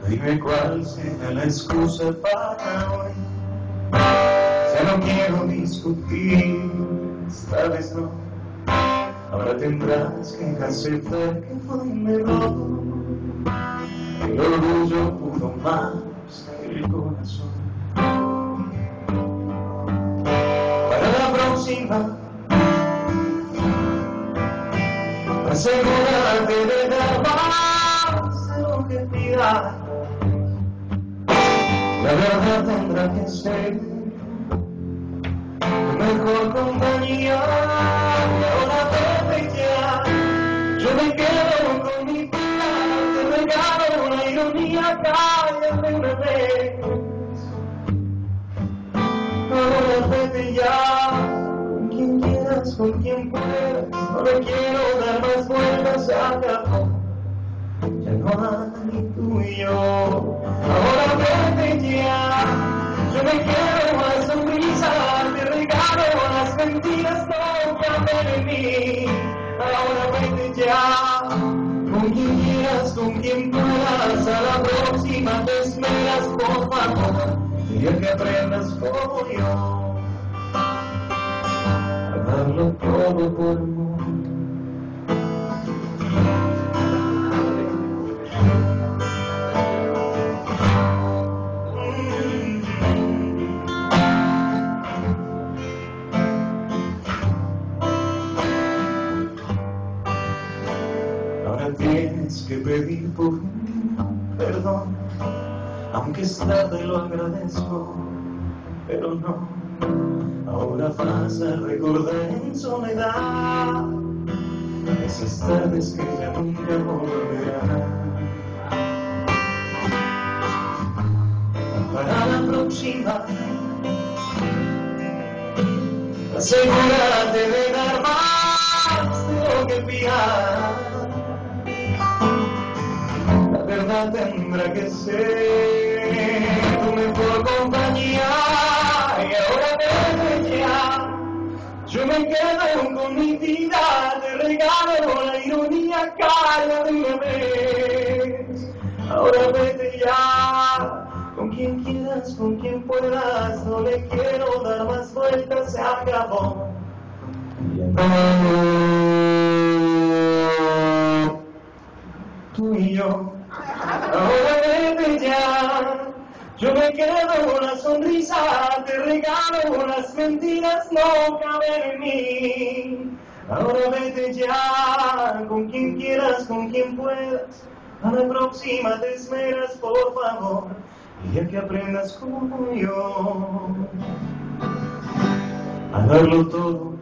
Dime cuál será la excusa para hoy. Ya no quiero discutir, esta vez no. Ahora tendrás que aceptar que fue un error. El orgullo pudo más que el corazón. Para la próxima, asegúrate de dar más de lo que pidas. La verdad tendrá que ser tu mejor compañía. Y ahora vete ya, yo me quedo con mi vida. Te regalo una ironía, cállate una vez. Ahora vete ya, con quien quieras, con quien puedas. No le quiero dar más vueltas, se acabó. Ya no hay tú y yo. Ahora vete ya, yo me quiero una sonrisa. Te regalo las mentiras, no caben en mí. Ahora vete ya, con quien quieras, con quien puedas. A la próxima te esperas, por favor. Y el que aprendas como yo a darlo todo por amor. Ahora tienes que pedir por mí perdón. Aunque es tarde lo agradezco, pero no. Ahora vas a recordar en soledad esas tardes que ya nunca volverán. Para la próxima, asegúrate de dar más de lo que pidas. La verdad tendrá que ser tu mejor compañía. Y ahora vete ya, yo me quedo con mi vida. Te regalo la ironía, calla de una vez. Ahora vete ya, con quien quieras, con quien puedas. No le quiero dar más vueltas, se acabó. Tú y yo. Ahora vete ya, yo me quedo con la sonrisa. Te regalo las mentiras, no caben en mí. Ahora vete ya, con quien quieras, con quien puedas. A la próxima te esmeras, por favor. Y ya que aprendas como yo a darlo todo